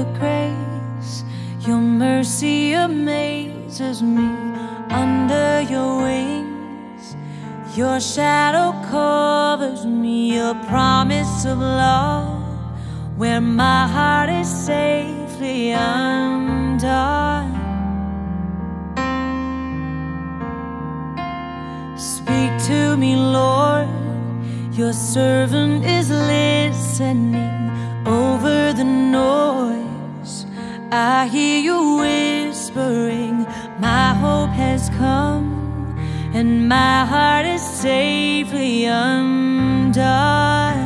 your grace, your mercy amazes me. Under your wings, your shadow covers me. A promise of love where my heart is safely undone. Speak to me, Lord, your servant is listening. Over the noise, I hear you whispering. My hope has come, and my heart is safely undone.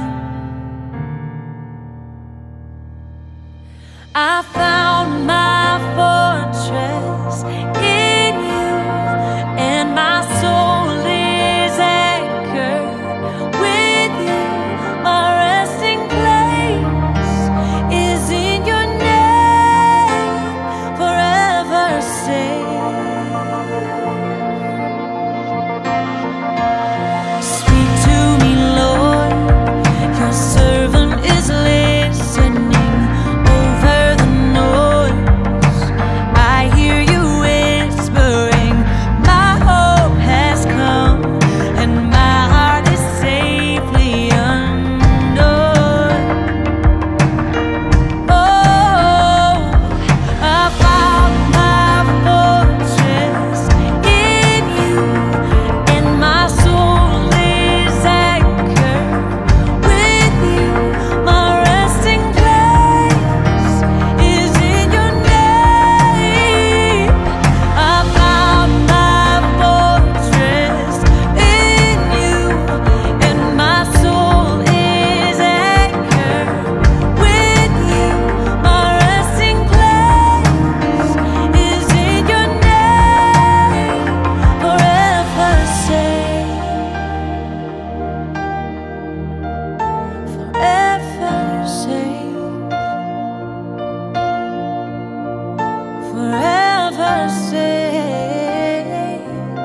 I found my fortress in you, and my soul is anchored with you. My resting place is in your name, forever safe. Speak to me, Lord, your servant is listening. Over the noise, I hear you whispering. My hope has come, and my heart is safely undone. Oh, I found my fortress in you, and my soul is anchored with you. My resting place is in your name. I found my fortress in you, and my soul is anchored with you. My resting place is in your name, forever safe, forever safe, forever safe,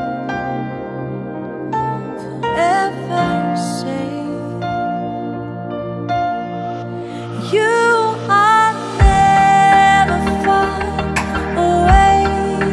forever safe. You are never far away,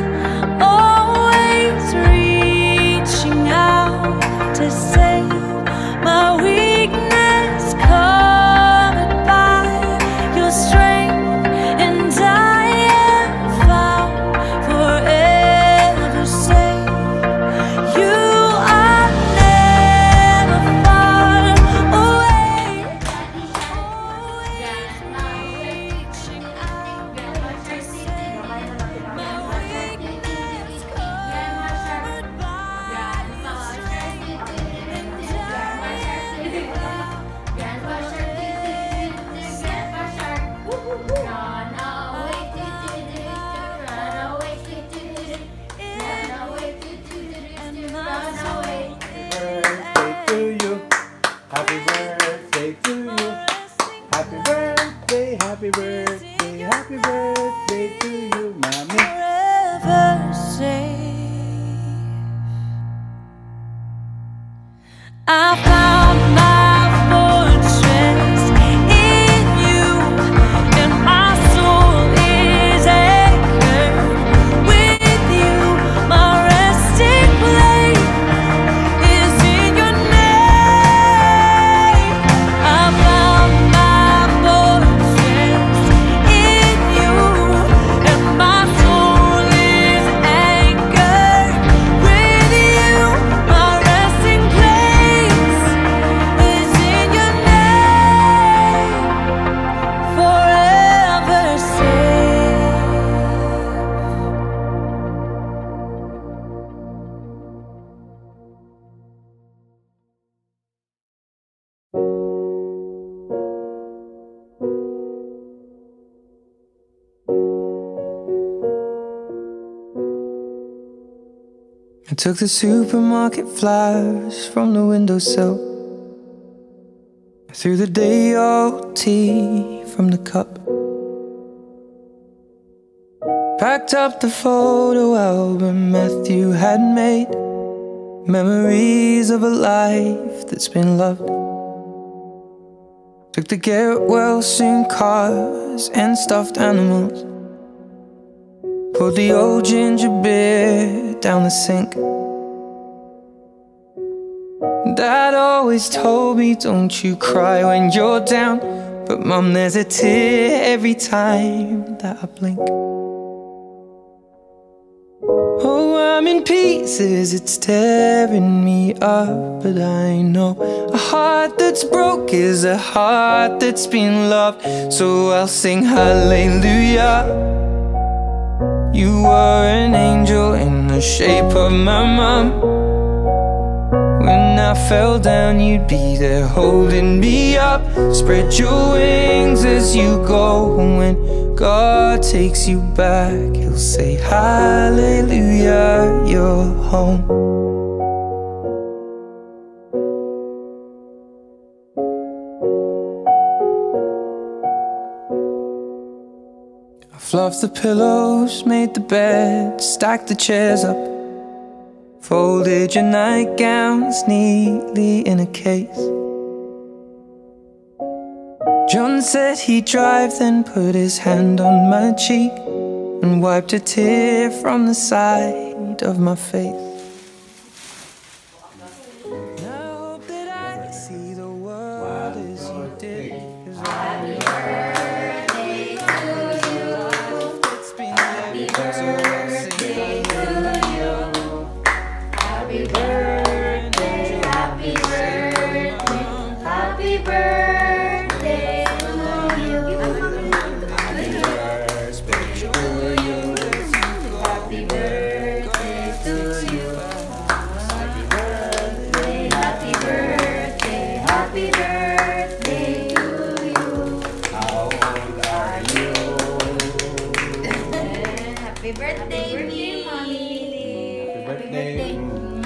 always reaching out to save my weakness, covered by your strength, and I am found forever safe. You are never far away, always reaching out to save my weakness, covered by your strength, and I am Happy birthday to you. Happy birthday, happy birthday, happy birthday to you, mommy. forever safe. I found my fortress in you, and my soul is anchored with you. My resting place is in your name. I found my fortress in you, and my soul is anchored with you. My resting place is in your name, forever safe. I took the supermarket flyers from the windowsill. I threw the day old tea from the cup. Packed up the photo album Matthew had made. Memories of a life that's been loved. Took the get well soon cars and stuffed animals. Poured the old ginger beer down the sink. Dad always told me, don't you cry when you're down. But Mum, there's a tear every time that I blink. Oh, I'm in pieces, it's tearing me up. But I know a heart that's broke is a heart that's been loved. So I'll sing hallelujah. You were an angel in the shape of my mum. When I fell down, you'd be there holding me up. Spread your wings as you go. And when God takes you back, He'll say hallelujah, you're home. I fluffed the pillows, made the bed, stacked the chairs up. Folded your nightgowns neatly in a case. John said he'd drive, then put his hand on my cheek and wiped a tear from the side of my face. And I hope that I see the world as you did. Happy birthday to you. It's been happy birthday to you. Happy birthday, happy birthday, happy birthday to you. Happy birthday to you. Happy birthday, happy birthday, happy birthday to you. How old are you? Happy birthday, me, mommy. Happy birthday.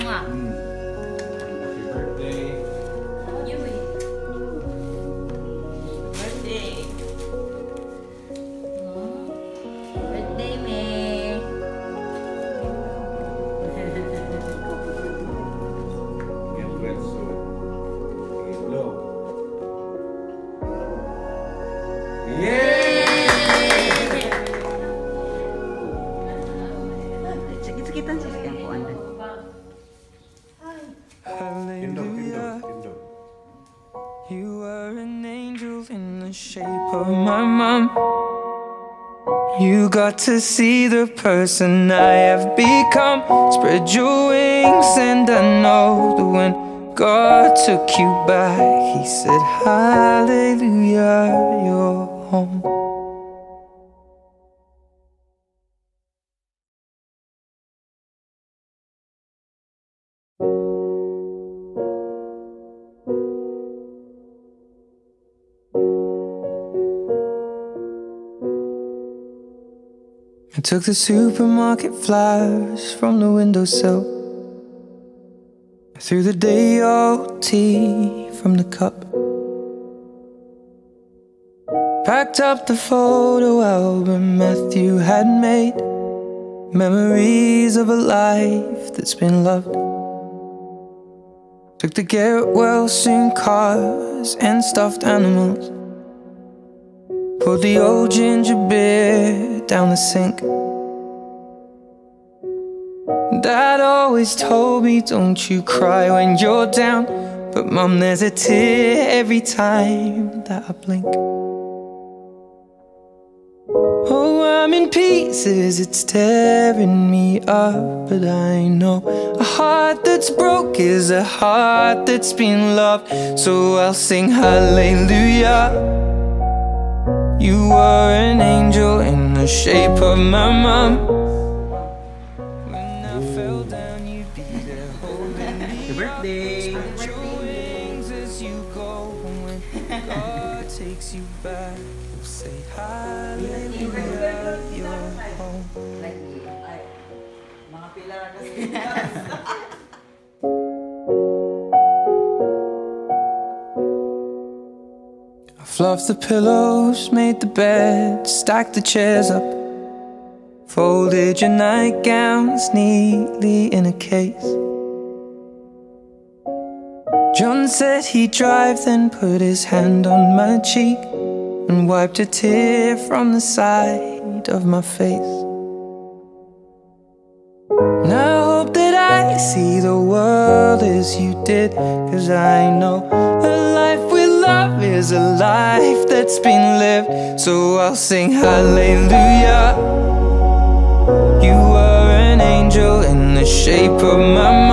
Hallelujah. You were an angel in the shape of my mum. You got to see the person I have become. Spread your wings and I know that when God took you back, He said hallelujah, you're home. I took the supermarket flowers from the windowsill. I threw the day-old tea from the cup. Packed up the photo album Matthew had made. Memories of a life that's been loved. Took the get well soon cars and stuffed animals. Poured the old ginger beer down the sink. Dad always told me, don't you cry when you're down. But Mum, there's a tear every time that I blink. Oh, I'm in pieces, it's tearing me up. But I know a heart that's broke is a heart that's been loved. So I'll sing hallelujah. You were an angel in the shape of my mum. When I fell down, you'd be there holding me. Happy birthday! Spread your wings as you go. When God takes you back, you'll say hallelujah, you're home. Mga pilar kasi. I fluffed the pillows, made the bed, stacked the chairs up. Folded your nightgowns neatly in a case. John said he'd drive, then put his hand on my cheek and wiped a tear from the side of my face. And I hope that I see the world as you did, 'cause I know a life with love is a life that's been lived. So I'll sing hallelujah. You were an angel in the shape of my mind.